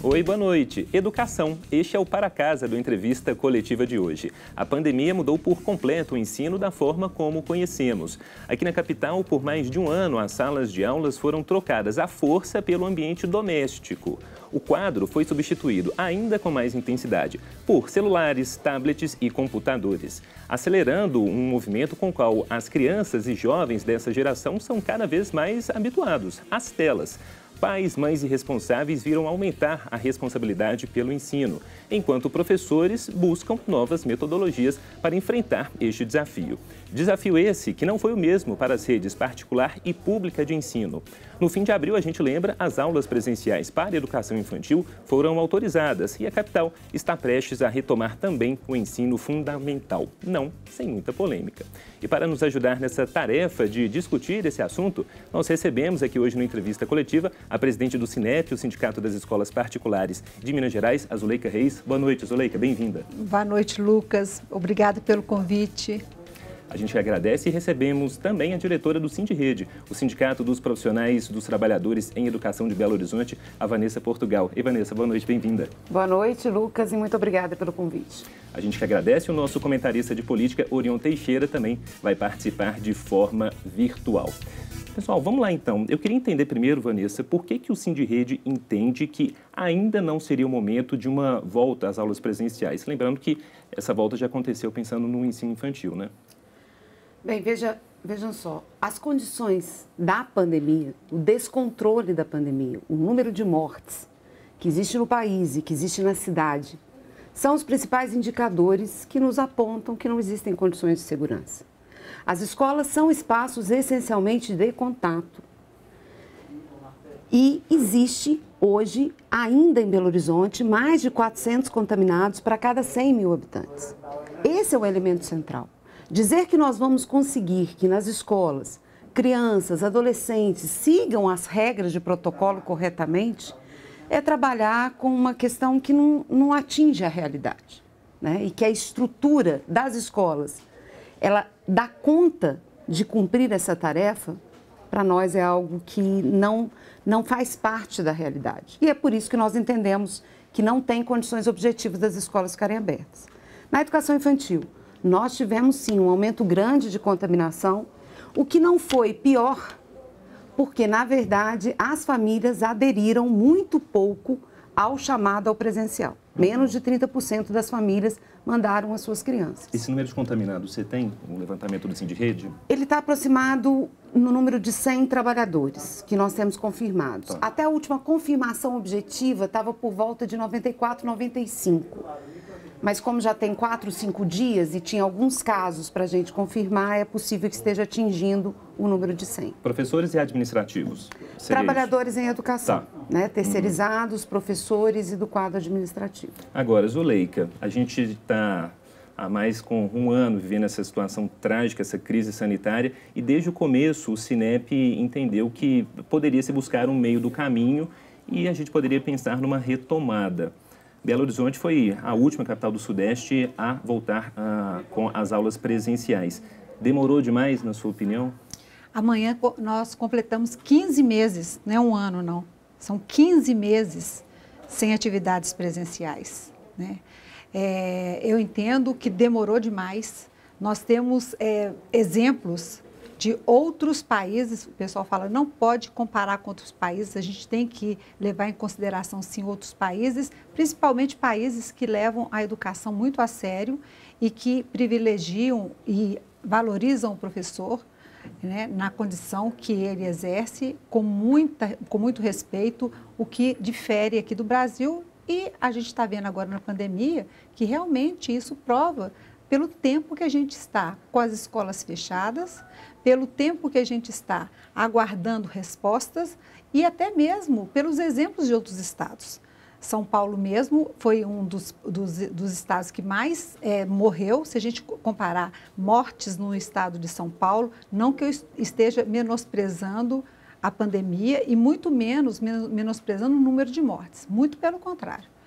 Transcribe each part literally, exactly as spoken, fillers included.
Oi, boa noite. Educação. Este é o Para Casa do Entrevista Coletiva de hoje. A pandemia mudou por completo o ensino da forma como conhecemos. Aqui na capital, por mais de um ano, as salas de aulas foram trocadas à força pelo ambiente doméstico. O quadro foi substituído, ainda com mais intensidade, por celulares, tablets e computadores, acelerando um movimento com o qual as crianças e jovens dessa geração são cada vez mais habituados às telas. Pais, mães e responsáveis viram aumentar a responsabilidade pelo ensino, enquanto professores buscam novas metodologias para enfrentar este desafio. Desafio esse que não foi o mesmo para as redes particular e pública de ensino. No fim de abril, a gente lembra, as aulas presenciais para a educação infantil foram autorizadas e a capital está prestes a retomar também o ensino fundamental, não sem muita polêmica. E para nos ajudar nessa tarefa de discutir esse assunto, nós recebemos aqui hoje no Entrevista Coletiva a presidente do SINEP, o Sindicato das Escolas Particulares de Minas Gerais, a Zuleika Reis. Boa noite, Zuleika, bem-vinda. Boa noite, Lucas. Obrigada pelo convite. A gente agradece e recebemos também a diretora do Sindirede, o Sindicato dos Profissionais dos Trabalhadores em Educação de Belo Horizonte, a Vanessa Portugal. E Vanessa, boa noite, bem-vinda. Boa noite, Lucas, e muito obrigada pelo convite. A gente que agradece, o nosso comentarista de política, Orion Teixeira, também vai participar de forma virtual. Pessoal, vamos lá então. Eu queria entender primeiro, Vanessa, por que, que o Sindirede entende que ainda não seria o momento de uma volta às aulas presenciais? Lembrando que essa volta já aconteceu pensando no ensino infantil, né? Bem, veja, vejam só, as condições da pandemia, o descontrole da pandemia, o número de mortes que existe no país e que existe na cidade, são os principais indicadores que nos apontam que não existem condições de segurança. As escolas são espaços essencialmente de contato e existe hoje, ainda em Belo Horizonte, mais de quatrocentos contaminados para cada cem mil habitantes. Esse é o elemento central. Dizer que nós vamos conseguir que nas escolas crianças, adolescentes sigam as regras de protocolo corretamente é trabalhar com uma questão que não, não atinge a realidade, né? E que a estrutura das escolas, ela dá conta de cumprir essa tarefa, para nós é algo que não, não faz parte da realidade. E é por isso que nós entendemos que não tem condições objetivas das escolas ficarem abertas. Na educação infantil, nós tivemos sim um aumento grande de contaminação, o que não foi pior, porque na verdade as famílias aderiram muito pouco ao chamado ao presencial. Menos de trinta por cento das famílias mandaram as suas crianças. Esse número de contaminados, você tem um levantamento do Sindirede? Ele está aproximado no número de cem trabalhadores que nós temos confirmados. Tá. Até a última confirmação objetiva estava por volta de noventa e quatro, noventa e cinco. Mas como já tem quatro, cinco dias e tinha alguns casos para a gente confirmar, é possível que esteja atingindo o número de cem. Professores e administrativos? Trabalhadores em educação, tá. né? Terceirizados, uhum. Professores e do quadro administrativo. Agora, Zuleika, a gente está há mais com um ano vivendo essa situação trágica, essa crise sanitária, e desde o começo o SINEP entendeu que poderia se buscar um meio do caminho e a gente poderia pensar numa retomada. Belo Horizonte foi a última capital do Sudeste a voltar a, com as aulas presenciais. Demorou demais, na sua opinião? Amanhã nós completamos quinze meses, não é um ano não, são quinze meses sem atividades presenciais, né? É, eu entendo que demorou demais. Nós temos é, exemplos de outros países, o pessoal fala, não pode comparar com outros países, a gente tem que levar em consideração, sim, outros países, principalmente países que levam a educação muito a sério e que privilegiam e valorizam o professor, né, na condição que ele exerce, com, muita, com muito respeito, o que difere aqui do Brasil. E a gente está vendo agora na pandemia que realmente isso prova pelo tempo que a gente está com as escolas fechadas, pelo tempo que a gente está aguardando respostas e até mesmo pelos exemplos de outros estados. São Paulo mesmo foi um dos, dos, dos estados que mais é, morreu. Se a gente comparar mortes no estado de São Paulo, não que eu esteja menosprezando a pandemia e muito menos menosprezando o número de mortes, muito pelo contrário.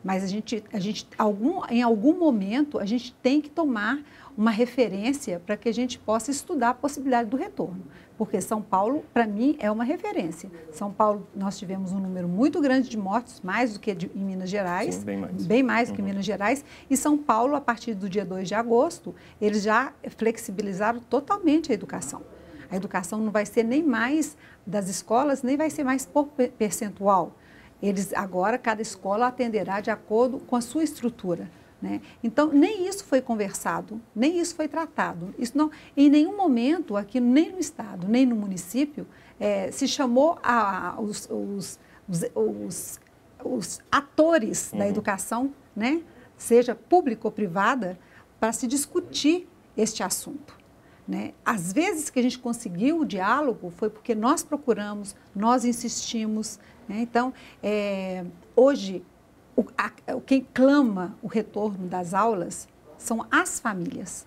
mas a gente, a gente algum, em algum momento, a gente tem que tomar uma referência para que a gente possa estudar a possibilidade do retorno. Porque São Paulo, para mim, é uma referência. São Paulo, nós tivemos um número muito grande de mortos, mais do que de, em Minas Gerais. Sim, bem mais. Bem mais do uhum. que em Minas Gerais. E São Paulo, a partir do dia dois de agosto, eles já flexibilizaram totalmente a educação. A educação não vai ser nem mais das escolas, nem vai ser mais por percentual. Eles, agora, cada escola atenderá de acordo com a sua estrutura. Né? Então, nem isso foi conversado, nem isso foi tratado. Isso não, em nenhum momento, aqui, nem no Estado, nem no município, é, se chamou a, a, os, os, os, os, os atores uhum. da educação, né? Seja pública ou privada, para se discutir este assunto. Né? Às vezes que a gente conseguiu o diálogo foi porque nós procuramos, nós insistimos. Né? Então, é, hoje, O, a, quem clama o retorno das aulas são as famílias.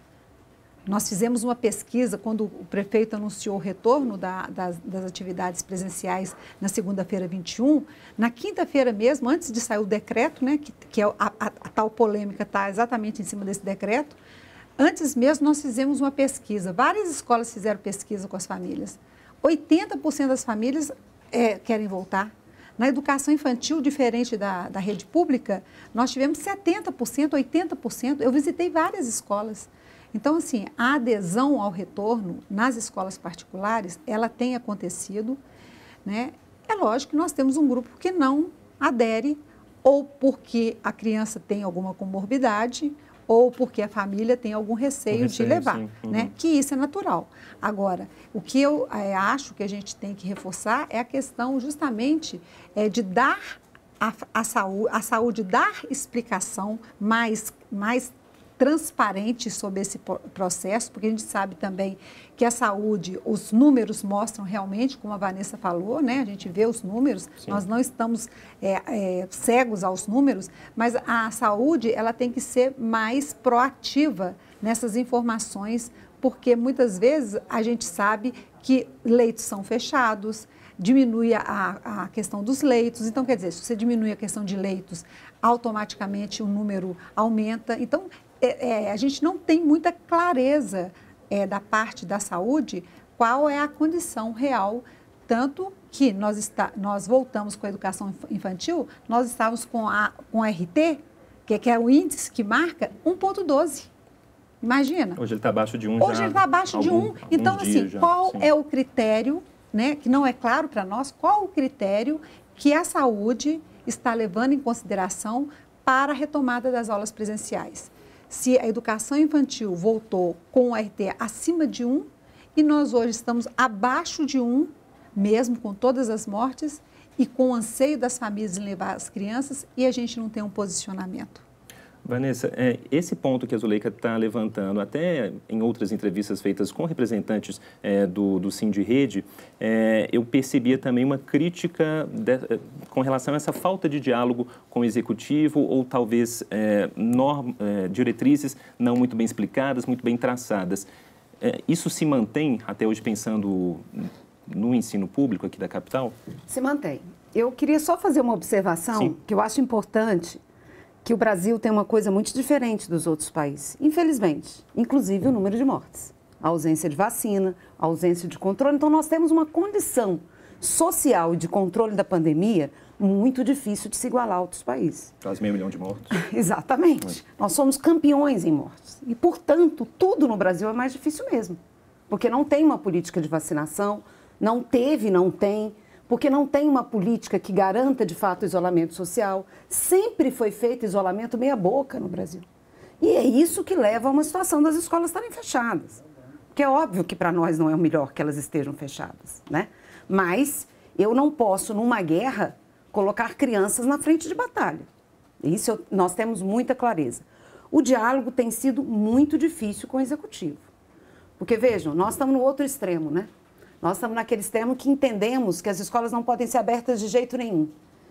Nós fizemos uma pesquisa quando o prefeito anunciou o retorno da, das, das atividades presenciais na segunda-feira vinte e um. Na quinta-feira mesmo, antes de sair o decreto, né, que, que é a, a, a tal polêmica está exatamente em cima desse decreto, antes mesmo nós fizemos uma pesquisa. Várias escolas fizeram pesquisa com as famílias. oitenta por cento das famílias é, querem voltar. Na educação infantil, diferente da, da rede pública, nós tivemos setenta por cento, oitenta por cento. Eu visitei várias escolas. Então, assim, a adesão ao retorno nas escolas particulares, ela tem acontecido. Né? É lógico que nós temos um grupo que não adere, ou porque a criança tem alguma comorbidade, ou porque a família tem algum receio, um receio de levar, uhum. né? Que isso é natural. Agora, o que eu é, acho que a gente tem que reforçar é a questão justamente é, de dar a, a, saúde, a saúde, dar explicação mais, mais transparente sobre esse processo, porque a gente sabe também que a saúde, os números mostram realmente, como a Vanessa falou, né? A gente vê os números, Sim. nós não estamos é, é, cegos aos números, mas a saúde ela tem que ser mais proativa nessas informações, porque muitas vezes a gente sabe que leitos são fechados, diminui a, a questão dos leitos, então quer dizer, se você diminui a questão de leitos, automaticamente o número aumenta, então É, é, a gente não tem muita clareza é, da parte da saúde qual é a condição real, tanto que nós, está, nós voltamos com a educação infantil, nós estávamos com a, com a R T, que, que é o índice que marca um ponto doze. Imagina. Hoje ele está abaixo de um. Hoje já ele está abaixo algum, de um. Então, assim, já, qual sim. é o critério, né, que não é claro para nós, qual o critério que a saúde está levando em consideração para a retomada das aulas presenciais? Se a educação infantil voltou com o R T acima de um e nós hoje estamos abaixo de um, mesmo com todas as mortes e com o anseio das famílias em levar as crianças e a gente não tem um posicionamento. Vanessa, é, esse ponto que a Zuleika está levantando, até em outras entrevistas feitas com representantes é, do, do Sindirrede, é, eu percebia também uma crítica de, com relação a essa falta de diálogo com o Executivo ou talvez é, norm, é, diretrizes não muito bem explicadas, muito bem traçadas. É, isso se mantém até hoje pensando no ensino público aqui da capital? Se mantém. Eu queria só fazer uma observação Sim. que eu acho importante, que o Brasil tem uma coisa muito diferente dos outros países, infelizmente, inclusive o número de mortes, a ausência de vacina, a ausência de controle. Então, nós temos uma condição social e de controle da pandemia muito difícil de se igualar a outros países. Quase meio milhão de mortos. Exatamente. É. Nós somos campeões em mortes. E, portanto, tudo no Brasil é mais difícil mesmo, porque não tem uma política de vacinação, não teve, não tem, porque não tem uma política que garanta, de fato, o isolamento social. Sempre foi feito isolamento meia-boca no Brasil. E é isso que leva a uma situação das escolas estarem fechadas. Porque é óbvio que para nós não é o melhor que elas estejam fechadas, né? Mas eu não posso, numa guerra, colocar crianças na frente de batalha. Isso eu, nós temos muita clareza. O diálogo tem sido muito difícil com o Executivo. Porque, vejam, nós estamos no outro extremo, né? Nós estamos naquele extremo que entendemos que as escolas não podem ser abertas de jeito nenhum.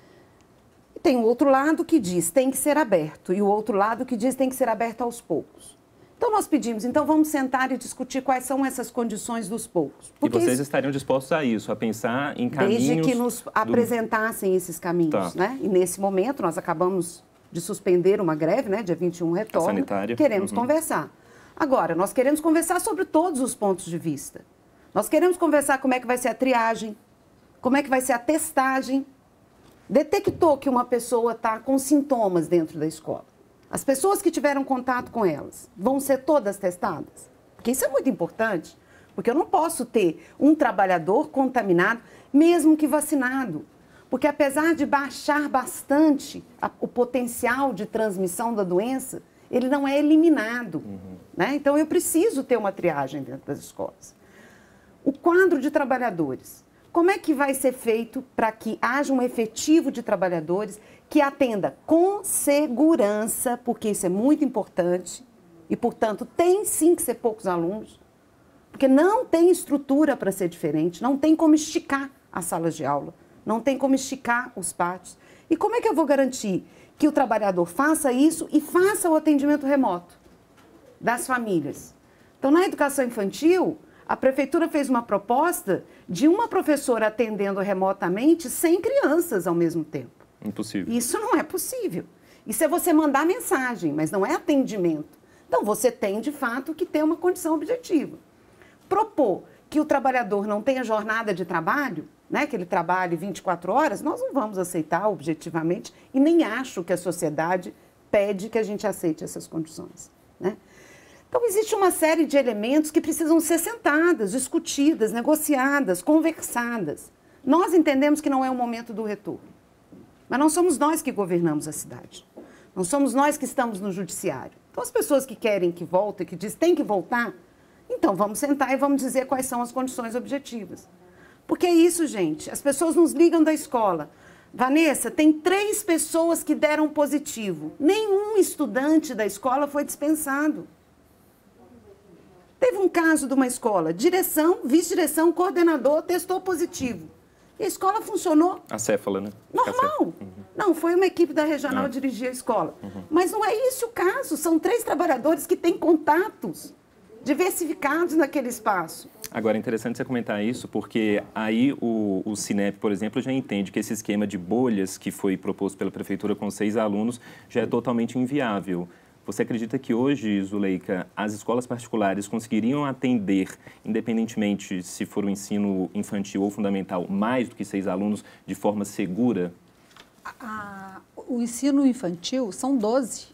E tem o outro lado que diz tem que ser aberto e o outro lado que diz tem que ser aberto aos poucos. Então, Então, nós pedimos, então vamos sentar e discutir quais são essas condições dos poucos. Porque e vocês isso, estariam dispostos a isso, a pensar em caminhos... Desde que nos do... apresentassem esses caminhos, tá. né? E nesse momento, nós acabamos de suspender uma greve, né? Dia vinte e um retorno. Sanitária. Queremos uhum. conversar. Agora, nós queremos conversar sobre todos os pontos de vista. Nós queremos conversar como é que vai ser a triagem, como é que vai ser a testagem. Detectou que uma pessoa está com sintomas dentro da escola. As pessoas que tiveram contato com elas vão ser todas testadas? Porque isso é muito importante, porque eu não posso ter um trabalhador contaminado, mesmo que vacinado. Porque apesar de baixar bastante a, o potencial de transmissão da doença, ele não é eliminado. Uhum. Né? Então, eu preciso ter uma triagem dentro das escolas. O quadro de trabalhadores. Como é que vai ser feito para que haja um efetivo de trabalhadores que atenda com segurança, porque isso é muito importante, e, portanto, tem sim que ser poucos alunos, porque não tem estrutura para ser diferente, não tem como esticar as salas de aula, não tem como esticar os pátios. E como é que eu vou garantir que o trabalhador faça isso e faça o atendimento remoto das famílias? Então, na educação infantil, a prefeitura fez uma proposta de uma professora atendendo remotamente cem crianças ao mesmo tempo. Impossível. Isso não é possível. Isso é você mandar mensagem, mas não é atendimento. Então, você tem, de fato, que ter uma condição objetiva. Propor que o trabalhador não tenha jornada de trabalho, né, que ele trabalhe vinte e quatro horas, nós não vamos aceitar objetivamente e nem acho que a sociedade pede que a gente aceite essas condições, né? Então, existe uma série de elementos que precisam ser sentadas, discutidas, negociadas, conversadas. Nós entendemos que não é o momento do retorno, mas não somos nós que governamos a cidade. Não somos nós que estamos no judiciário. Então, as pessoas que querem que volte, que dizem que tem que voltar, então vamos sentar e vamos dizer quais são as condições objetivas. Porque é isso, gente. As pessoas nos ligam da escola. Vanessa, tem três pessoas que deram positivo. Nenhum estudante da escola foi dispensado. Teve um caso de uma escola, direção, vice-direção, coordenador, testou positivo. E a escola funcionou. Acéfala, né? Normal. Uhum. Não, foi uma equipe da regional ah. dirigir a escola. Uhum. Mas não é isso o caso. São três trabalhadores que têm contatos diversificados naquele espaço. Agora, é interessante você comentar isso, porque aí o, o Cinep, por exemplo, já entende que esse esquema de bolhas que foi proposto pela prefeitura com seis alunos já é totalmente inviável. Você acredita que hoje, Zuleika, as escolas particulares conseguiriam atender, independentemente se for o ensino infantil ou fundamental, mais do que seis alunos, de forma segura? A, o ensino infantil são doze.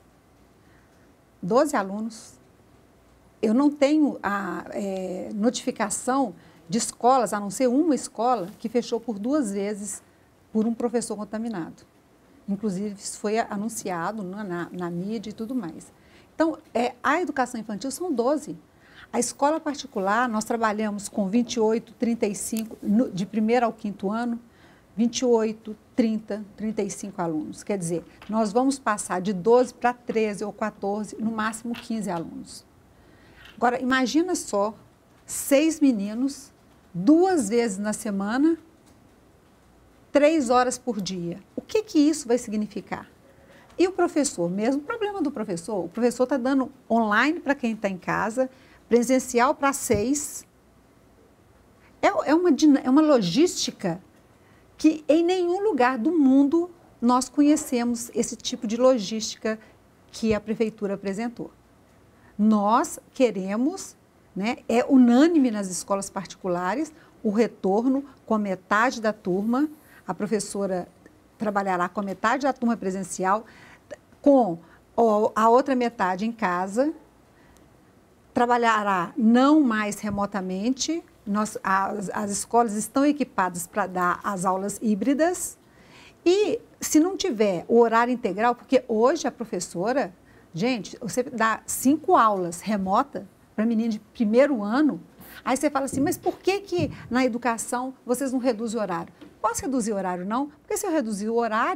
doze alunos. Eu não tenho a é, notificação de escolas, a não ser uma escola, que fechou por duas vezes por um professor contaminado. Inclusive, isso foi anunciado na, na, na mídia e tudo mais. Então, é, a educação infantil são doze. A escola particular, nós trabalhamos com vinte e oito, trinta e cinco, no, de primeiro ao quinto ano, vinte e oito, trinta, trinta e cinco alunos. Quer dizer, nós vamos passar de doze para treze ou quatorze, no máximo quinze alunos. Agora, imagina só, seis meninos, duas vezes na semana, três horas por dia. O que que isso vai significar? E o professor, mesmo problema do professor, o professor está dando online para quem está em casa, presencial para seis. É, é, uma, é uma logística que em nenhum lugar do mundo nós conhecemos esse tipo de logística que a prefeitura apresentou. Nós queremos, né, é unânime nas escolas particulares, o retorno com metade da turma. A professora trabalhará com a metade da turma presencial, com a outra metade em casa, trabalhará não mais remotamente. Nós, as, as escolas estão equipadas para dar as aulas híbridas e, se não tiver o horário integral, porque hoje a professora, gente, você dá cinco aulas remota para menino de primeiro ano, aí você fala assim, mas por que que na educação vocês não reduzem o horário? Posso reduzir o horário, não? Porque se eu reduzir o horário,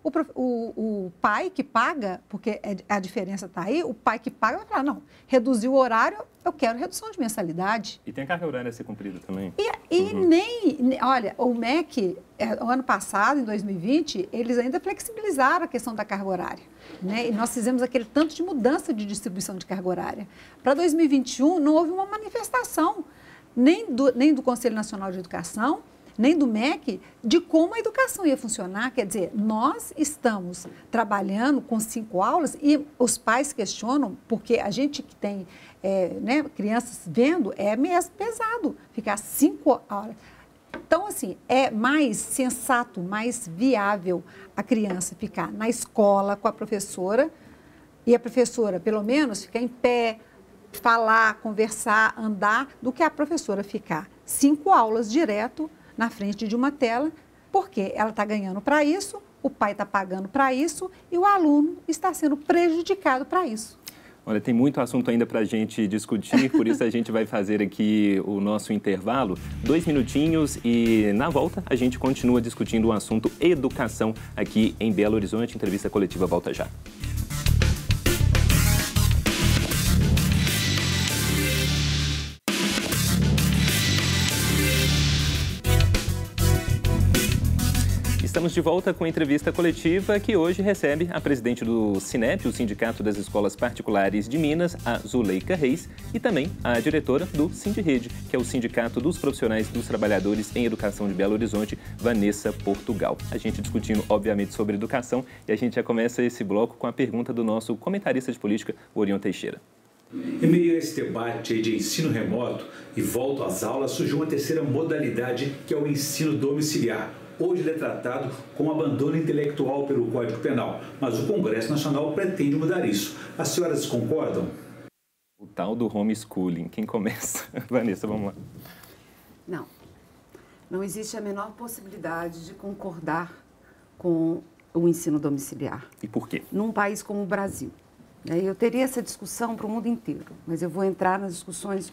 o, o, o pai que paga, porque a diferença está aí, o pai que paga vai falar, não, reduziu o horário, eu quero redução de mensalidade. E tem a carga horária a ser cumprida também. E, e uhum. nem, olha, o M E C, o ano passado, em dois mil e vinte, eles ainda flexibilizaram a questão da carga horária, né? E nós fizemos aquele tanto de mudança de distribuição de carga horária. Para dois mil e vinte e um, não houve uma manifestação, nem do, nem do Conselho Nacional de Educação, nem do M E C, de como a educação ia funcionar. Quer dizer, nós estamos trabalhando com cinco aulas e os pais questionam, porque a gente que tem é, né, crianças vendo, é mesmo pesado ficar cinco horas. Então, assim, é mais sensato, mais viável a criança ficar na escola com a professora e a professora, pelo menos, ficar em pé, falar, conversar, andar, do que a professora ficar cinco aulas direto na frente de uma tela, porque ela está ganhando para isso, o pai está pagando para isso e o aluno está sendo prejudicado para isso. Olha, tem muito assunto ainda para a gente discutir, por isso a gente vai fazer aqui o nosso intervalo, dois minutinhos, e na volta a gente continua discutindo o assunto educação aqui em Belo Horizonte. Entrevista coletiva volta já. Estamos de volta com a entrevista coletiva que hoje recebe a presidente do SINEP, o Sindicato das Escolas Particulares de Minas, a Zuleika Reis, e também a diretora do Sindirrede, que é o Sindicato dos Profissionais dos Trabalhadores em Educação de Belo Horizonte, Vanessa Portugal. A gente discutindo, obviamente, sobre educação e a gente já começa esse bloco com a pergunta do nosso comentarista de política, Orion Teixeira. Em meio a esse debate de ensino remoto e volta às aulas, surgiu uma terceira modalidade, que é o ensino domiciliar. Hoje ele é tratado com abandono intelectual pelo Código Penal, mas o Congresso Nacional pretende mudar isso. As senhoras concordam? O tal do homeschooling. Quem começa? Vanessa, vamos lá. Não. Não existe a menor possibilidade de concordar com o ensino domiciliar. E por quê? Num país como o Brasil. Eu teria essa discussão para o mundo inteiro, mas eu vou entrar nas discussões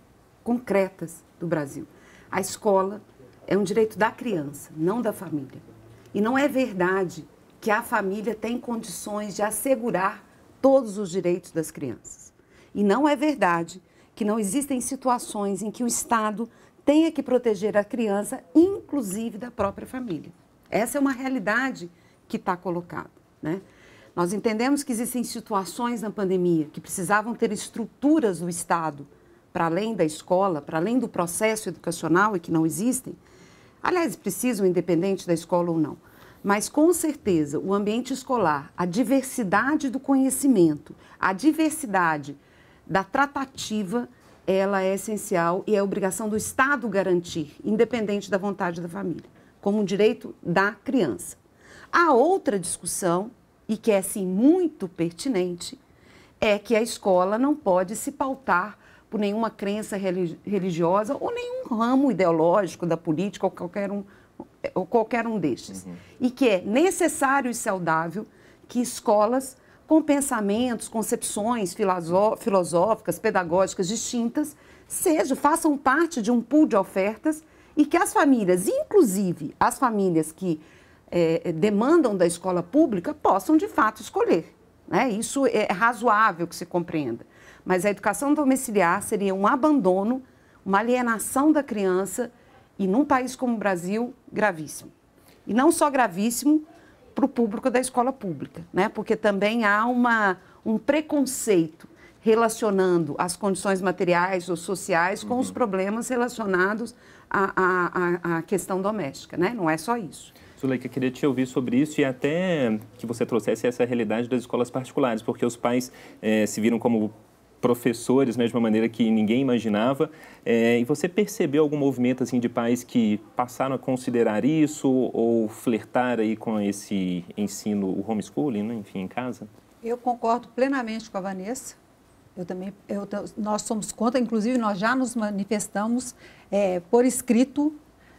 concretas do Brasil. A escola é um direito da criança, não da família. E não é verdade que a família tem condições de assegurar todos os direitos das crianças. E não é verdade que não existem situações em que o Estado tenha que proteger a criança, inclusive da própria família. Essa é uma realidade que está colocada, né? Nós entendemos que existem situações na pandemia que precisavam ter estruturas do Estado para além da escola, para além do processo educacional e que não existem. Aliás, precisam, independente da escola ou não. Mas, com certeza, o ambiente escolar, a diversidade do conhecimento, a diversidade da tratativa, ela é essencial e é obrigação do Estado garantir, independente da vontade da família, como um direito da criança. A outra discussão, e que é, sim, muito pertinente, é que a escola não pode se pautar por nenhuma crença religiosa ou nenhum ramo ideológico da política ou qualquer um, ou qualquer um destes. Uhum. E que é necessário e saudável que escolas com pensamentos, concepções filosóficas, pedagógicas distintas, sejam, façam parte de um pool de ofertas e que as famílias, inclusive as famílias que é, demandam da escola pública, possam de fato escolher, né? Isso é razoável que se compreenda. Mas a educação domiciliar seria um abandono, uma alienação da criança e, num país como o Brasil, gravíssimo. E não só gravíssimo para o público da escola pública, né? Porque também há uma, um preconceito relacionando as condições materiais ou sociais com uhum. os problemas relacionados à, à, à questão doméstica, né? Não é só isso. Zuleika, queria te ouvir sobre isso e até que você trouxesse essa realidade das escolas particulares, porque os pais eh, se viram como professores, né, de uma maneira que ninguém imaginava, é, e você percebeu algum movimento assim de pais que passaram a considerar isso ou flertar aí com esse ensino, o homeschooling, né, enfim, em casa? Eu concordo plenamente com a Vanessa. Eu também, eu, nós somos contra, inclusive nós já nos manifestamos é, por escrito,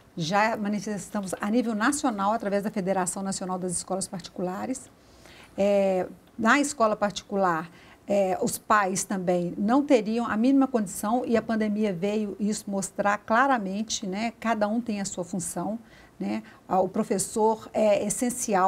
já manifestamos a nível nacional através da Federação Nacional das Escolas Particulares. É, na escola particular, É, os pais também não teriam a mínima condição e a pandemia veio isso mostrar claramente, né? Cada um tem a sua função, né? O professor é essencial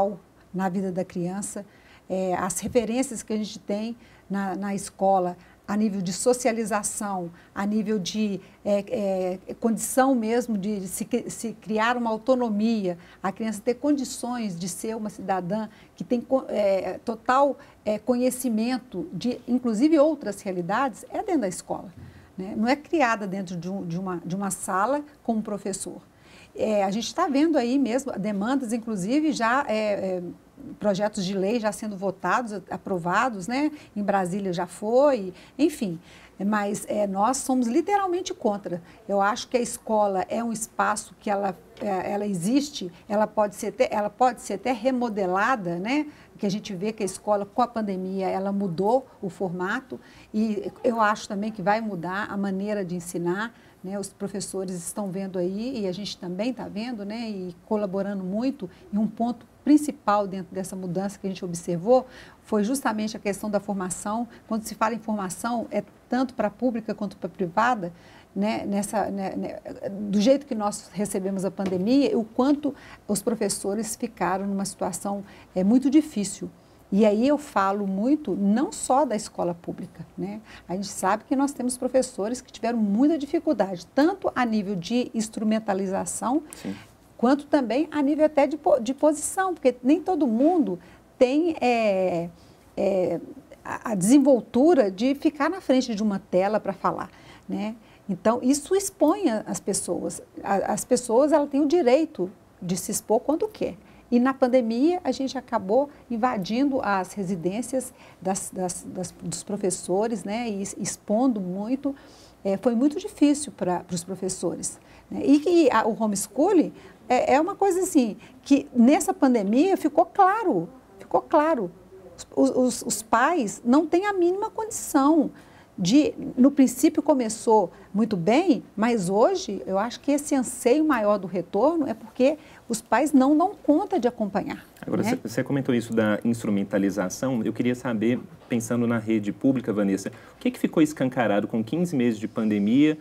na vida da criança. É, as referências que a gente tem na, na escola, a nível de socialização, a nível de é, é, condição mesmo de se, se criar uma autonomia, a criança ter condições de ser uma cidadã que tem é, total é, conhecimento de, inclusive, outras realidades, é dentro da escola, né? Não é criada dentro de, um, de, uma, de uma sala com um professor. É, a gente está vendo aí mesmo demandas, inclusive, já... É, é, projetos de lei já sendo votados, aprovados, né? Em Brasília já foi, enfim. Mas é, nós somos literalmente contra. Eu acho que a escola é um espaço que ela, é, ela existe, ela pode ser até, ela pode ser até remodelada, né? Que a gente vê que a escola, com a pandemia, ela mudou o formato e eu acho também que vai mudar a maneira de ensinar, né? Os professores estão vendo aí e a gente também está vendo, né? E colaborando muito em um ponto principal dentro dessa mudança que a gente observou foi justamente a questão da formação. Quando se fala em formação, é tanto para a pública quanto para a privada, né? Nessa, né, né, do jeito que nós recebemos a pandemia, o quanto os professores ficaram numa situação é, muito difícil. E aí eu falo muito, não só da escola pública, né? A gente sabe que nós temos professores que tiveram muita dificuldade, tanto a nível de instrumentalização, sim, quanto também a nível até de, de posição, porque nem todo mundo tem é, é, a desenvoltura de ficar na frente de uma tela para falar, né? Então, isso expõe as pessoas. As pessoas, elas têm o direito de se expor quando quer. E na pandemia, a gente acabou invadindo as residências das, das, das, dos professores, né? E expondo muito. É, foi muito difícil para os professores, né? E que a, o homeschooling é, é uma coisa assim, que nessa pandemia ficou claro, ficou claro. Os, os, os pais não têm a mínima condição de, no princípio começou muito bem, mas hoje eu acho que esse anseio maior do retorno é porque os pais não dão conta de acompanhar. Agora, né? Você comentou isso da instrumentalização, eu queria saber, pensando na rede pública, Vanessa, o que, que ficou escancarado com quinze meses de pandemia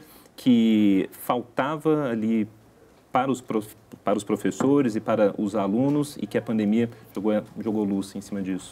que faltava ali para os, prof, para os professores e para os alunos e que a pandemia jogou, jogou luz em cima disso?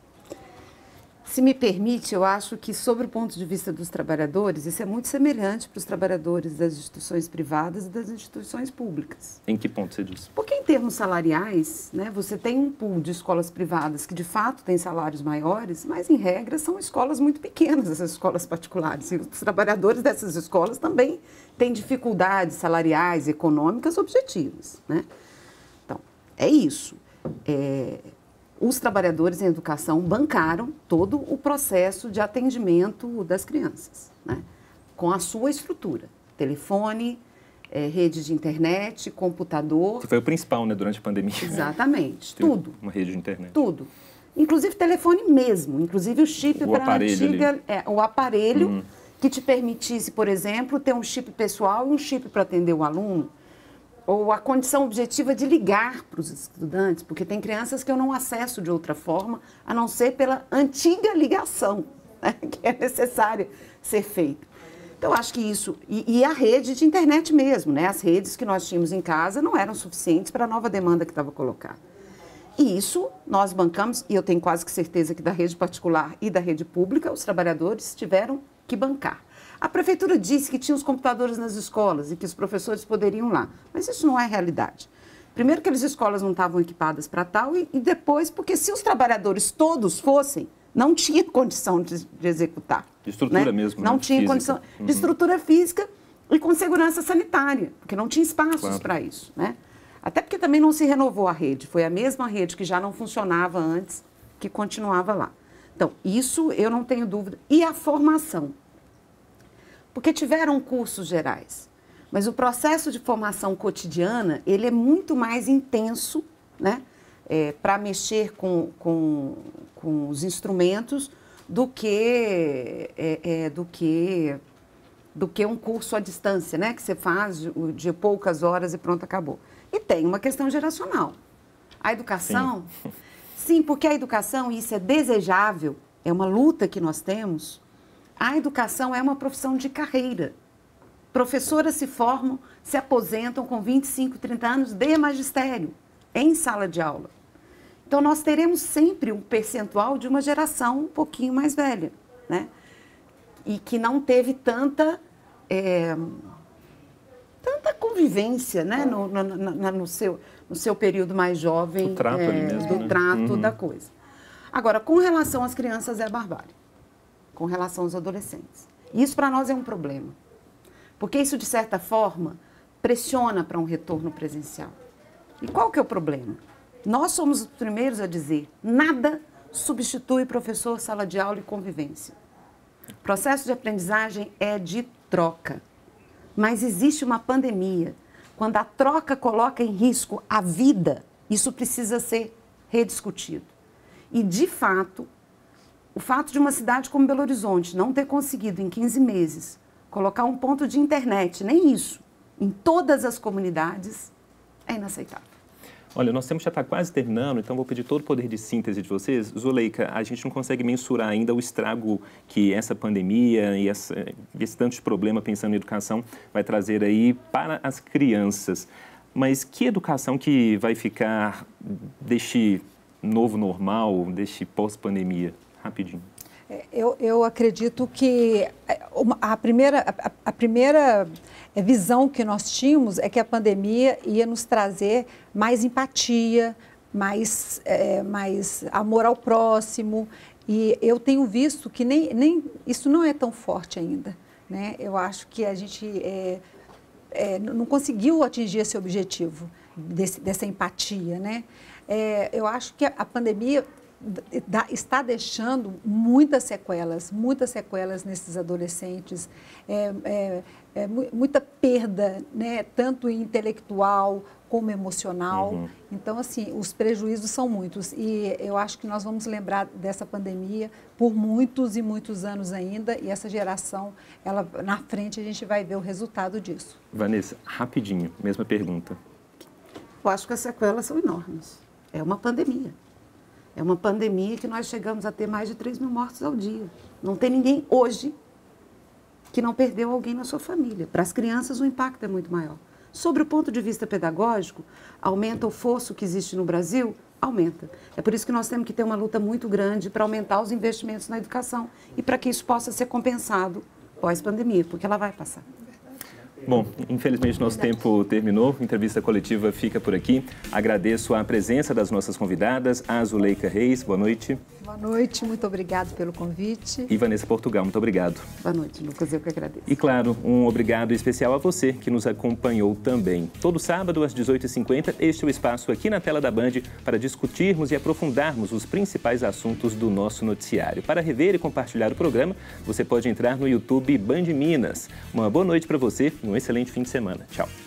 Se me permite, eu acho que, sobre o ponto de vista dos trabalhadores, isso é muito semelhante para os trabalhadores das instituições privadas e das instituições públicas. Em que ponto você diz? Porque, em termos salariais, né, você tem um pool de escolas privadas que, de fato, têm salários maiores, mas, em regra, são escolas muito pequenas, essas escolas particulares. E os trabalhadores dessas escolas também têm dificuldades salariais, econômicas, objetivas, né? Então, é isso. É... Os trabalhadores em educação bancaram todo o processo de atendimento das crianças, né? Com a sua estrutura, telefone, é, rede de internet, computador. Que foi o principal, né, durante a pandemia. Exatamente, tudo. Uma rede de internet. Tudo. Inclusive telefone mesmo, inclusive o chip para a antiga, é, o aparelho uhum. que te permitisse, por exemplo, ter um chip pessoal e um chip para atender o aluno. Ou a condição objetiva de ligar para os estudantes, porque tem crianças que eu não acesso de outra forma, a não ser pela antiga ligação, né, que é necessária ser feita. Então, acho que isso... E, e a rede de internet mesmo, né? As redes que nós tínhamos em casa não eram suficientes para a nova demanda que estava colocada. E isso nós bancamos, e eu tenho quase que certeza que da rede particular e da rede pública, os trabalhadores tiveram que bancar. A prefeitura disse que tinha os computadores nas escolas e que os professores poderiam ir lá, mas isso não é realidade. Primeiro que as escolas não estavam equipadas para tal e, e depois porque se os trabalhadores todos fossem, não tinha condição de, de executar. De estrutura, né? mesmo, né? Não tinha Física. condição Uhum. de estrutura física e com segurança sanitária, porque não tinha espaços claro. para isso, né? Até porque também não se renovou a rede, foi a mesma rede que já não funcionava antes, que continuava lá. Então, isso eu não tenho dúvida. E a formação? Porque tiveram cursos gerais, mas o processo de formação cotidiana, ele é muito mais intenso, né, é, para mexer com, com, com os instrumentos do que, é, é, do, que, do que um curso à distância, né, que você faz de, de poucas horas e pronto, acabou. E tem uma questão geracional. A educação, sim, sim porque a educação, isso é desejável, é uma luta que nós temos. A educação é uma profissão de carreira. Professoras se formam, se aposentam com vinte e cinco, trinta anos de magistério, em sala de aula. Então, nós teremos sempre um percentual de uma geração um pouquinho mais velha, né? E que não teve tanta, é, tanta convivência, né? No, no, no, no, seu, no seu período mais jovem, do trato, é, ali mesmo, do né? trato Uhum. da coisa. Agora, com relação às crianças é barbárie, com relação aos adolescentes. Isso para nós é um problema, porque isso, de certa forma, pressiona para um retorno presencial. E qual que é o problema? Nós somos os primeiros a dizer, nada substitui professor, sala de aula e convivência. O processo de aprendizagem é de troca, mas existe uma pandemia. Quando a troca coloca em risco a vida, isso precisa ser rediscutido. E, de fato, o fato de uma cidade como Belo Horizonte não ter conseguido, em quinze meses, colocar um ponto de internet, nem isso, em todas as comunidades, é inaceitável. Olha, nosso tempo já está quase terminando, então vou pedir todo o poder de síntese de vocês. Zuleika, a gente não consegue mensurar ainda o estrago que essa pandemia e essa, esse tanto de problema, pensando em educação, vai trazer aí para as crianças. Mas que educação que vai ficar deste novo normal, deste pós-pandemia? Rapidinho. Eu, eu acredito que a primeira, a, a primeira visão que nós tínhamos é que a pandemia ia nos trazer mais empatia, mais, é, mais amor ao próximo. E eu tenho visto que nem, nem, isso não é tão forte ainda, né? Eu acho que a gente é, é, não conseguiu atingir esse objetivo desse, dessa empatia, né? É, eu acho que a, a pandemia está deixando muitas sequelas, muitas sequelas nesses adolescentes, é, é, é, muita perda, né, tanto intelectual como emocional. Uhum. Então, assim, os prejuízos são muitos e eu acho que nós vamos lembrar dessa pandemia por muitos e muitos anos ainda e essa geração, ela, na frente a gente vai ver o resultado disso. Vanessa, rapidinho, mesma pergunta. Eu acho que as sequelas são enormes. É uma pandemia. É uma pandemia que nós chegamos a ter mais de três mil mortes ao dia. Não tem ninguém hoje que não perdeu alguém na sua família. Para as crianças, o impacto é muito maior. Sobre o ponto de vista pedagógico, aumenta o fosso que existe no Brasil? Aumenta. É por isso que nós temos que ter uma luta muito grande para aumentar os investimentos na educação e para que isso possa ser compensado pós-pandemia, porque ela vai passar. Bom, infelizmente nosso tempo terminou, a entrevista coletiva fica por aqui. Agradeço a presença das nossas convidadas, a Zuleika Reis, boa noite. Boa noite, muito obrigado pelo convite. E Vanessa Portugal, muito obrigado. Boa noite, Lucas, eu que agradeço. E claro, um obrigado especial a você que nos acompanhou também. Todo sábado às dezoito e cinquenta, este é o espaço aqui na tela da Band para discutirmos e aprofundarmos os principais assuntos do nosso noticiário. Para rever e compartilhar o programa, você pode entrar no YouTube Band Minas. Uma boa noite para você e um excelente fim de semana. Tchau.